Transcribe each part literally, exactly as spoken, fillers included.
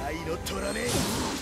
愛の虎め。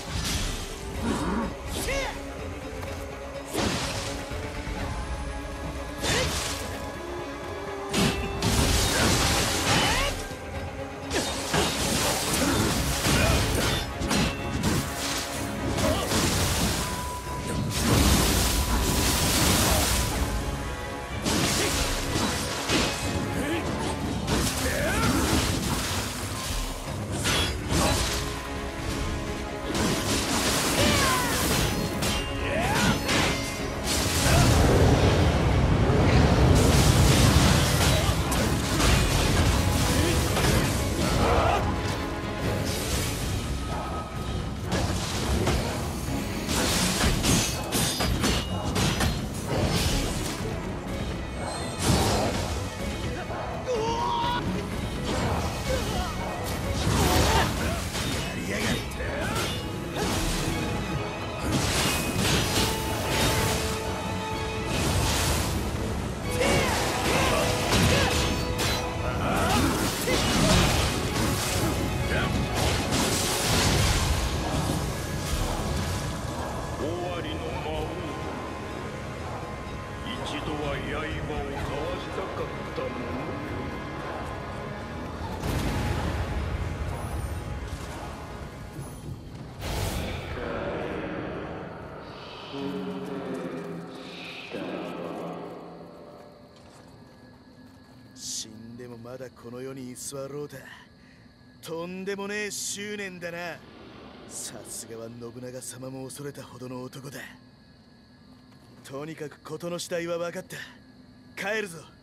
死んでもまだこの世に居座ろうだ。とんでもねえ執念だな。さすがは信長様も恐れたほどの男だ。とにかく事の次第は分かった。帰るぞ。